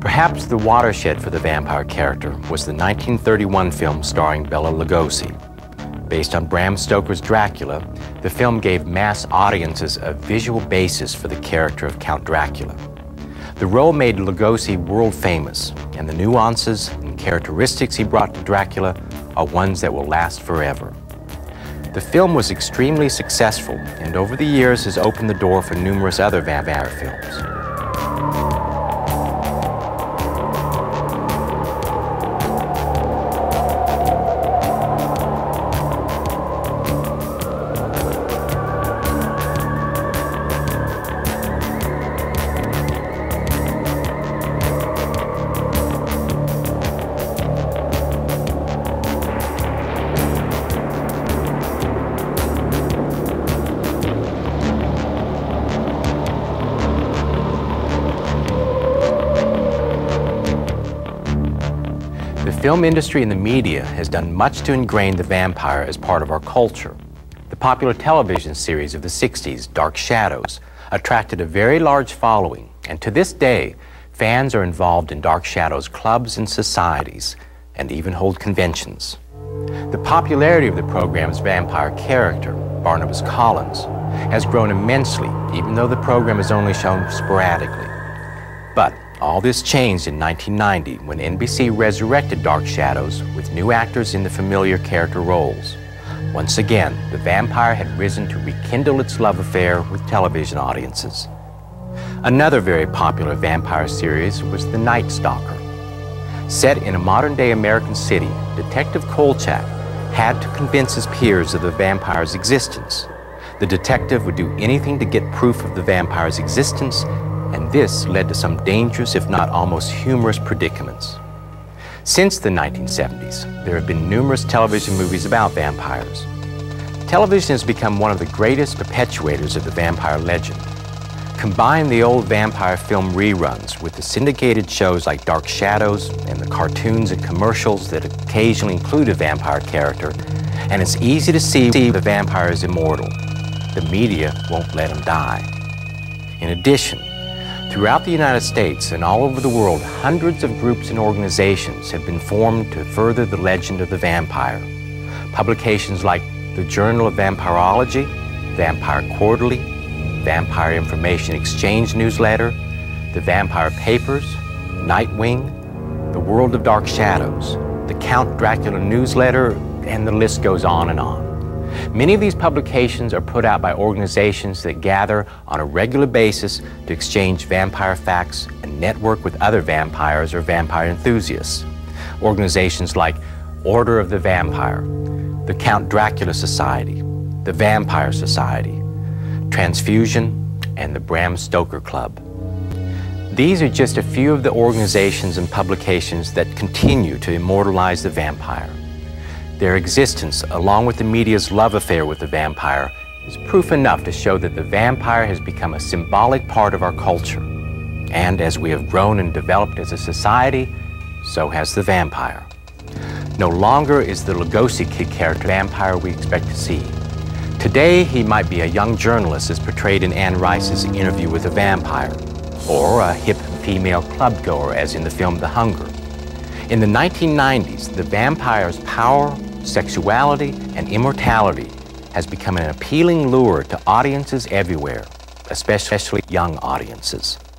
Perhaps the watershed for the vampire character was the 1931 film starring Bela Lugosi. Based on Bram Stoker's Dracula, the film gave mass audiences a visual basis for the character of Count Dracula. The role made Lugosi world famous, and the nuances and characteristics he brought to Dracula are ones that will last forever. The film was extremely successful, and over the years has opened the door for numerous other vampire films. The film industry and the media has done much to ingrain the vampire as part of our culture. The popular television series of the 60s, Dark Shadows, attracted a very large following, and to this day, fans are involved in Dark Shadows clubs and societies, and even hold conventions. The popularity of the program's vampire character, Barnabas Collins, has grown immensely, even though the program is only shown sporadically. But all this changed in 1990 when NBC resurrected Dark Shadows with new actors in the familiar character roles. Once again, the vampire had risen to rekindle its love affair with television audiences. Another very popular vampire series was The Night Stalker. Set in a modern-day American city, Detective Kolchak had to convince his peers of the vampire's existence. The detective would do anything to get proof of the vampire's existence, and this led to some dangerous, if not almost humorous, predicaments. Since the 1970s, there have been numerous television movies about vampires. Television has become one of the greatest perpetuators of the vampire legend. Combine the old vampire film reruns with the syndicated shows like Dark Shadows and the cartoons and commercials that occasionally include a vampire character, and it's easy to see the vampire is immortal. The media won't let him die. In addition, throughout the United States and all over the world, hundreds of groups and organizations have been formed to further the legend of the vampire. Publications like the Journal of Vampirology, Vampire Quarterly, Vampire Information Exchange Newsletter, the Vampire Papers, Nightwing, the World of Dark Shadows, the Count Dracula Newsletter, and the list goes on and on. Many of these publications are put out by organizations that gather on a regular basis to exchange vampire facts and network with other vampires or vampire enthusiasts. Organizations like Order of the Vampire, the Count Dracula Society, the Vampire Society, Transfusion, and the Bram Stoker Club. These are just a few of the organizations and publications that continue to immortalize the vampire. Their existence, along with the media's love affair with the vampire, is proof enough to show that the vampire has become a symbolic part of our culture. And as we have grown and developed as a society, so has the vampire. No longer is the Lugosi character vampire we expect to see. Today, he might be a young journalist as portrayed in Anne Rice's Interview with a Vampire, or a hip female clubgoer as in the film The Hunger. In the 1990s, the vampire's power, sexuality, and immortality has become an appealing lure to audiences everywhere, especially young audiences.